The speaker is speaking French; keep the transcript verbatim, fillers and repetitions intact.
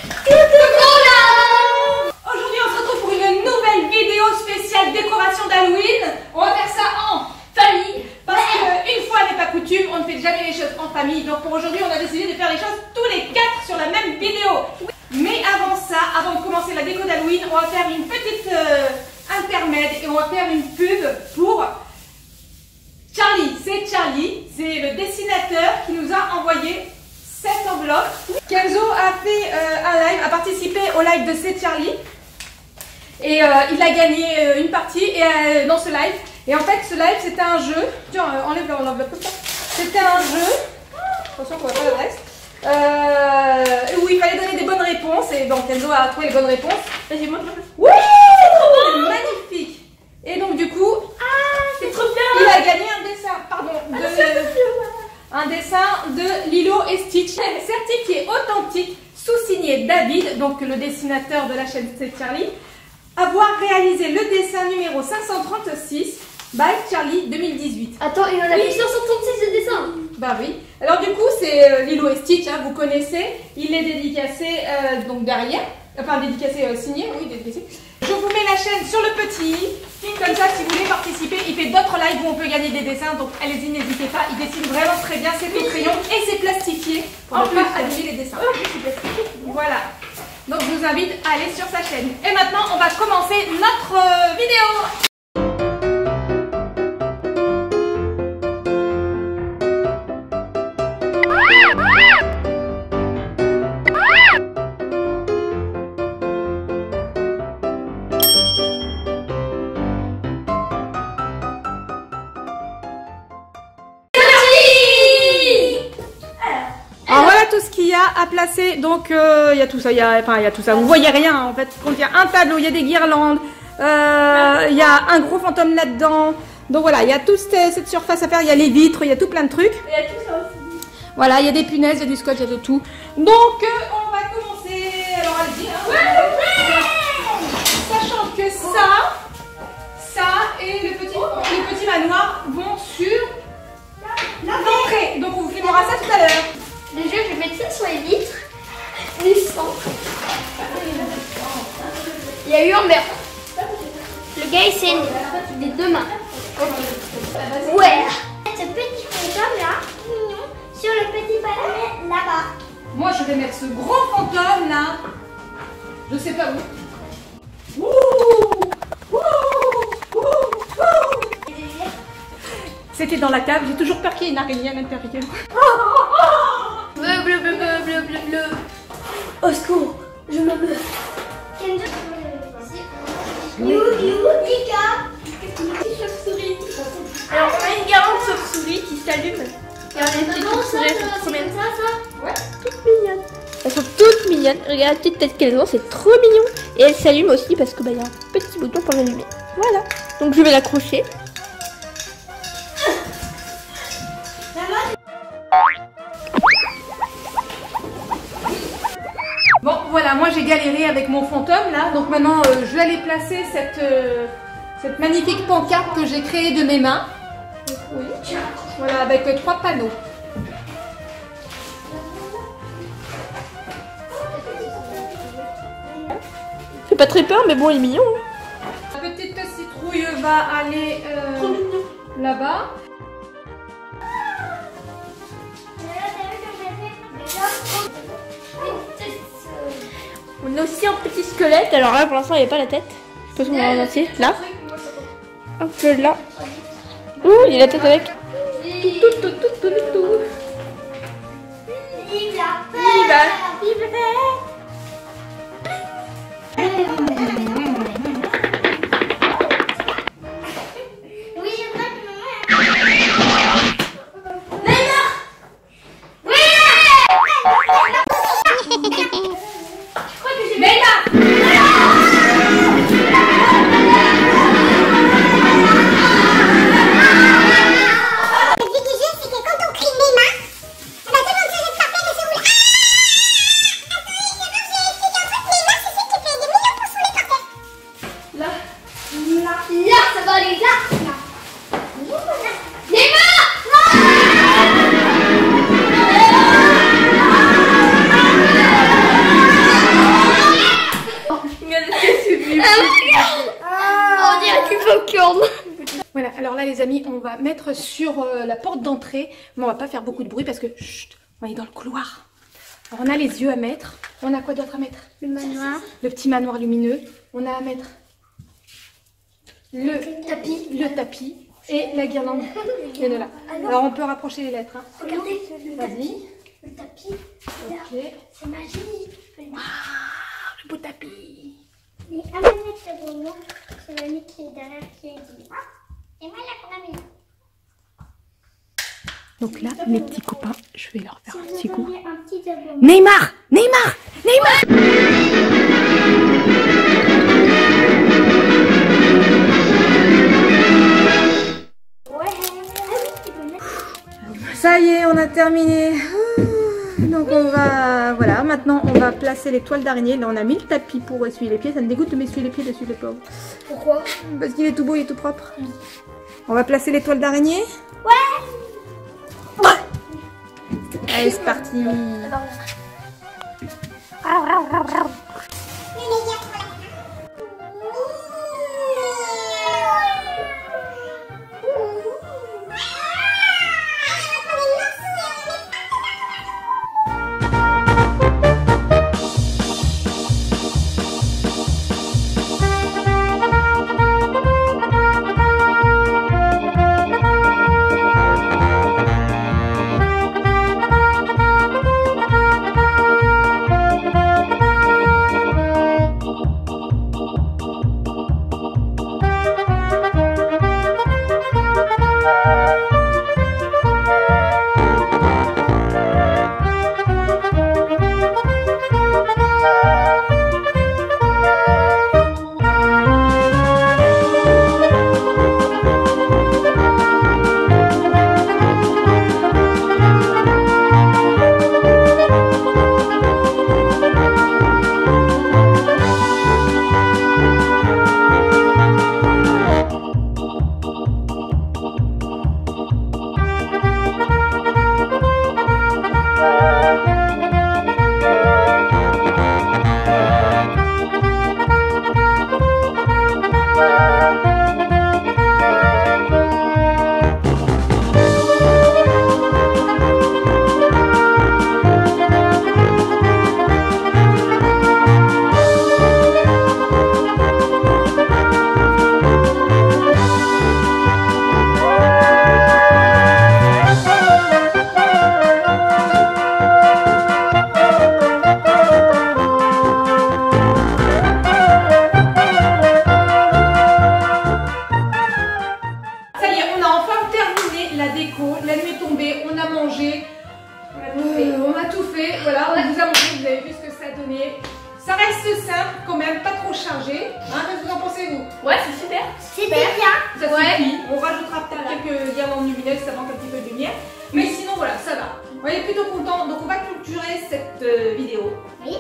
Aujourd'hui on se retrouve pour une nouvelle vidéo spéciale décoration d'Halloween. On va faire ça en famille parce qu'une fois n'est pas coutume, on ne fait jamais les choses en famille. Donc pour aujourd'hui on a décidé de faire les choses tous les quatre sur la même vidéo. Mais avant ça, avant de commencer la déco d'Halloween, on va faire une petite euh, intermède et on va faire une pub pour Charlie. C'est Charlie, c'est le dessinateur qui nous a envoyé cette enveloppe. Kenzo a fait euh, un live, a participé au live de C'est Charlie et euh, il a gagné euh, une partie et, euh, dans ce live. Et en fait ce live c'était un jeu, tiens euh, enlève l'enveloppe comme ça, c'était un jeu, attention qu'on va pas l'adresse, euh, où il fallait donner des bonnes réponses et donc Kenzo a trouvé les bonnes réponses. Vas-y montre-moi. Oui, c'est magnifique. Et donc du coup, ah, c'est trop bien. Il a gagné un dessin, pardon, de... un dessin de Lilo et Stitch, certifié authentique, sous-signé David, donc le dessinateur de la chaîne C'est Charlie, avoir réalisé le dessin numéro cinq cent trente-six by Charlie deux mille dix-huit. Attends, il en a fait cinq cent trente-six de dessin. Bah oui. Alors du coup c'est euh, Lilo et Stitch, hein, vous connaissez. Il est dédicacé euh, donc derrière, enfin dédicacé euh, signé, oui dédicacé. Je vous mets la chaîne sur le petit, comme ça si vous voulez participer, il fait d'autres lives où on peut gagner des dessins, donc allez-y, n'hésitez pas, il dessine vraiment très bien, c'est au crayon et c'est plastifié pour ne pas abîmer les dessins. Voilà, donc je vous invite à aller sur sa chaîne. Et maintenant on va commencer notre euh, vidéo. Tout ce qu'il y a à placer, donc euh, il y a tout ça, il y a, enfin il y a tout ça, vous voyez rien en fait, il y a un tableau, il y a des guirlandes, euh, il y a un gros fantôme là-dedans, donc voilà, il y a toute cette, cette surface à faire, il y a les vitres, il y a tout plein de trucs. Il y a tout ça aussi. Voilà, il y a des punaises, il y a du scotch, il y a de tout. Donc euh, on va commencer, alors allez-y, hein, ouais, sachant que ça, ça et le petit, le petit manoir vont sur l'entrée, donc on vous filmera ça tout à l'heure. Déjà, je vais mettre ça sur les vitres. Les cendres. Il y a eu un meurtre. Le gars, il saigne des deux mains. Ouais. Ce petit fantôme là, mignon, sur le petit palais là-bas. Moi, je vais mettre ce gros fantôme là. Je sais pas où. Ouh, ouh, ouh, ouh. C'était dans la cave. J'ai toujours peur qu'il y ait une araignée à l'intérieur. Bleu, bleu, bleu, bleu, bleu, bleu, bleu. Au secours, je me meurs. You, you, Tika. Chauve-souris. Alors, on a une guirlande chauve-souris qui s'allume. Et on a une petite chauve-souris, elles sont trop mignonnes. Ça, ça ouais, toutes mignonnes. Elles sont toutes mignonnes. Regarde la petite tête qu'elles ont, c'est trop mignon. Et elles s'allument aussi parce qu'il bah, y a un petit bouton pour l'allumer. Voilà. Donc, je vais l'accrocher. Bon voilà, moi j'ai galéré avec mon fantôme là, donc maintenant euh, je vais aller placer cette, euh, cette magnifique pancarte que j'ai créée de mes mains. Oui. Voilà, avec euh, trois panneaux. C'est pas très peur, mais bon, il est mignon. La petite citrouille va aller euh, là-bas. On a aussi un petit squelette, alors là pour l'instant il n'y a pas la tête. Je peux se voir en entier, là. Un peu là. Ouh, il y a la tête avec. Tout, tout, tout, tout, tout, tout. Vive la paix. Vive la paix. les amis, on va mettre sur euh, la porte d'entrée. Mais on va pas faire beaucoup de bruit parce que chut, on est dans le couloir. Alors on a les yeux à mettre. On a quoi d'autre à mettre? Le manoir. Le petit manoir lumineux. On a à mettre le tapis, le tapis et la guirlande. Il y en a là. Alors on peut rapprocher les lettres. Hein. Regardez, vas-y. Le tapis. Ok. C'est magique. Waouh, le beau tapis. Mais à ma nette, c'est bon. C'est l'ami qui est derrière qui dit. Et moi là qu'on a mis. Donc là, mes petits copains, je vais leur faire un petit coup. Un petit abonnement. Neymar, Neymar, Neymar. Ça y est, on a terminé. Donc on va, voilà, maintenant on va placer les toiles d'araignée. Là on a mis le tapis pour essuyer les pieds. Ça me dégoûte de m'essuyer les pieds dessus, les pauvres. Pourquoi? Parce qu'il est tout beau, il est tout propre. On va placer les toiles d'araignée. Ouais. Ouais. Allez, c'est parti. Ça reste simple quand même, pas trop chargé. Hein, qu'est-ce que vous en pensez vous? Ouais, c'est super. C'était bien. Ça ouais. suffit. On rajoutera peut-être voilà. quelques guirlandes lumineuses, ça manque un petit peu de lumière. Mais sinon voilà, ça va. On est plutôt content. Donc on va clôturer cette euh, vidéo. Oui.